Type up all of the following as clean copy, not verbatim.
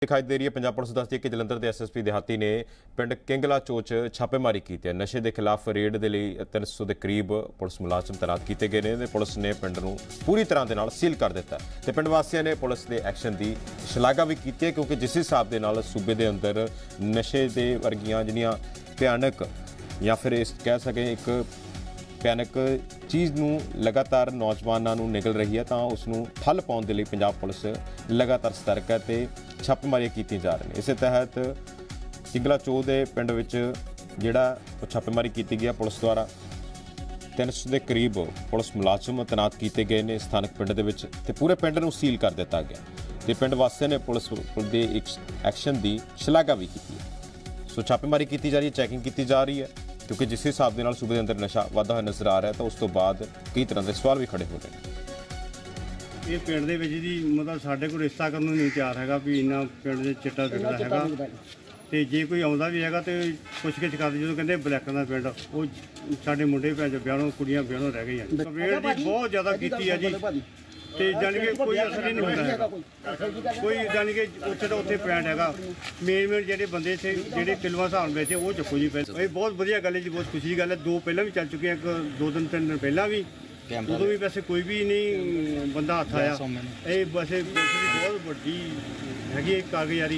दिखाई दे रही है। पंजाब पुलिस दसदी है कि जलंधर के SSP देहाती ने पिंड किंगला चोच छापेमारी की है। नशे के खिलाफ रेड के लिए 300 के करीब पुलिस मुलाजम तैनात किए गए हैं। पुलिस ने पिंड को पूरी तरह के सील कर दिता है। पिंड वासियों ने पुलिस के एक्शन की शलाघा भी की है, क्योंकि जिस हिसाब के सूबे के अंदर नशे के वर्गियां जिहड़ियां भयानक या फिर इस कह सकें एक भयानक चीज़ नूं लगातार नौजवानों नूं निकल रही है, तो उसनूं ठल पाउण दे लई पंजाब पुलिस लगातार सतर्क है ते छापेमारियां कीतियां जा रही हैं। इस तहत किंगला चो के पिंड विच जिहड़ा छापेमारी की गई है, पुलिस द्वारा 300 के करीब पुलिस मुलाजम तैनात किए गए हैं स्थानक पिंड दे विच, ते पूरे पिंड नूं सील कर दिता गया ते पिंड वासियों ने पुलिस के एक्शन की शलाघा भी की है। सो छापेमारी की जा रही है, चैकिंग की जा रही है, क्योंकि जिस हिसाब के सूबे के अंदर नशा वाधा नज़र आ रहा है, तो उस तो बाद कई तरह के सवाल भी खड़े हो रहे हैं। ये पिंड दे विच जी मतलब साडे कोल रिश्ता करन नूं नहीं तैयार हैगा भी इन्ना पिंड दे चिट्टा विकदा हैगा, ते जे कोई आउंदा भी हैगा ते पुछ गिछ करदे जदों कहंदे ब्लैकां दा पिंड ਉਹ ਸਾਡੇ ਮੁੰਡੇ ਭੈਣ ਵਿਆਹੋਂ ਕੁੜੀਆਂ ਵਿਆਹੋਂ ਰਹਿ ਗਈਆਂ। ਕੰਪਲੇਂਟ ਜੀ ਬਹੁਤ ਜ਼ਿਆਦਾ ਕੀਤੀ ਹੈ ਜੀ, ਤੇ ਜਾਣੀ ਕਿ ਕੋਈ ਅਸਰ ਹੀ ਨਹੀਂ ਹੁੰਦਾ ਹੈਗਾ, ਕੋਈ ਜਾਣੀ ਕਿ ਉੱਥੇ ਤਾਂ ਉੱਥੇ ਪੁਆਇੰਟ ਹੈਗਾ। ਮੇਨ ਜਿਹੜੇ ਬੰਦੇ ਇੱਥੇ ਜਿਹੜੇ ਕਿਲਵਾ ਹਿਸਾਬ ਵਿੱਚ ਉਹ ਚੱਕੋ ਜੀ। ਇਹ ਬਹੁਤ ਵਧੀਆ ਗੱਲ ਹੈ ਜੀ, ਬਹੁਤ ਖੁਸ਼ੀ ਦੀ ਗੱਲ ਹੈ। ਦੋ ਪਹਿਲਾਂ ਵੀ ਚੱਲ ਚੁੱਕੇ ਆ, 2 ਦਿਨ ਪਹਿਲਾਂ ਵੀ, ਉਦੋਂ ਵੀ ਵੈਸੇ ਕੋਈ ਵੀ ਨਹੀਂ ਬੰਦਾ ਹੱਥ ਆਇਆ। ਇਹ ਵੈਸੇ ਬਹੁਤ ਵੱਡੀ ਹੈਗੀ ਕਾਰਗੁਜ਼ਾਰੀ।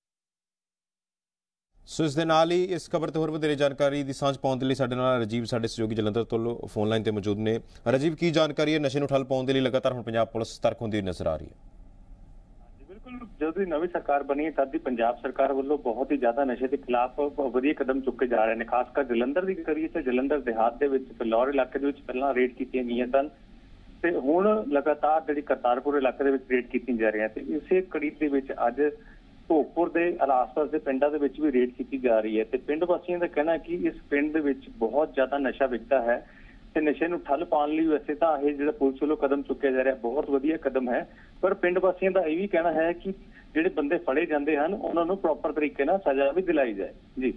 सो इस दे नाल ही इस खबर ते होर वधेरे जानकारी की सांझ पाउण दे लई साडे नाल राजीव साडे सहयोगी जलंधर तो फोन लाइन ते मौजूद ने। राजीव, की जानकारी है? नशे नूं ठल पाउण दे लई लगातार हुण पंजाब पुलिस सतर्क हुंदी नज़र आ रही है। बिल्कुल, जदों दी नवीं सरकार बनी है तद दी पंजाब सरकार वालों बहुत ही ज़्यादा नशे के खिलाफ वधिया कदम चुके जा रहे हैं। खासकर जलंधर की करिए तो जलंधर देहात के फिलौर इलाके के पहला रेड की गई सन, ते हुण लगातार जिहड़ी करतारपुर इलाके के रेड की जा रही है। इसे कड़ी के विच अज भोगपुर के आस-पास के पिंडों के भी रेड की जा रही है। तो पिंड वासियों का कहना है कि इस पिंड बहुत ज्यादा नशा विकता है, तो नशे को ठल पाने लिए वैसे तो यह जो पुलिस वालों कदम चुकया जा रहा है बहुत वधिया कदम है, पर पिंड वासियों का यह भी कहना है कि जो बंदे फड़े जाते हैं उन्होंने प्रॉपर तरीके से सजा भी दिलाई जाए।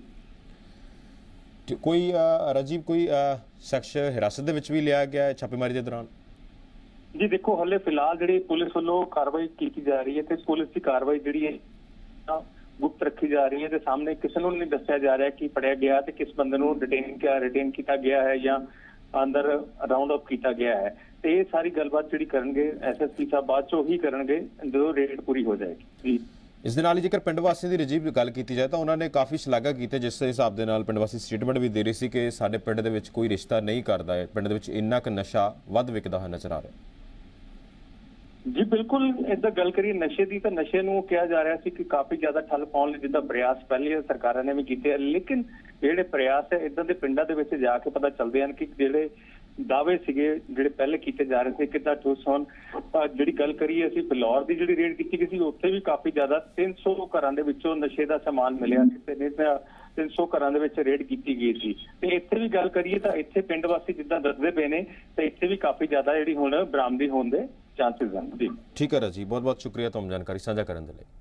जी कोई राजीव कोई शख्स हिरासत भी लिया गया है छापेमारी के दौरान? जी देखो, हले फिलहाल जी पुलिस वालों कार्रवाई की जा रही है, तो पुलिस की कार्रवाई जी है गुप्त रखी जा रही है। तो सामने किसी को नहीं दसिया जा रहा कि फड़िया गया तो किस बंदे को रिटेन किया गया है या अंदर राउंड अप किया गया है। तो ये सारी गलबात जी करेंगे SSP साहब बाद चो ही करेंगे जो रेड पूरी हो जाएगी। इस दे नाल जेकर पिंड वासियों की रजीव गल की जाए तो उन्होंने काफ़ी शलाघा की, जिस हिसाब के पिंड वासी स्टेटमेंट भी दे रही थी कि साडे पिंड दे विच कोई रिश्ता नहीं करता है, पिंड दे विच इन्ना क नशा वध विकदा है नजर आ रहा है। जी बिल्कुल, इदा गल करिए नशे की, तो नशे को कहा जा रहा है कि काफ़ी ज़्यादा ठल पाने जिदा प्रयास पहले सरकार ने भी किए, लेकिन जोड़े प्रयास है इदा के पिंडों के जाके पता चलते हैं कि जोड़े दावे सीगे जोड़े पहले किए जा रहे थे कितना ठोस होन। जी गल करिए असीं फिलौर की जी रेड की गई उत्थे भी काफ़ी ज़्यादा 300 घरों के विचों नशे का समान मिलिया, 300 घरों के रेड की गई थी। तो इत्थे भी गल करिए तो इत्थे पिंड वासी जिद्दां दसदे पे ने, तो इत्थे भी काफ़ी ज़्यादा जी हुण बरामदी होने के चांसेस हैं। जी ठीक है राजीव, बहुत बहुत शुक्रिया तुम जानकारी साझा करने के लिए।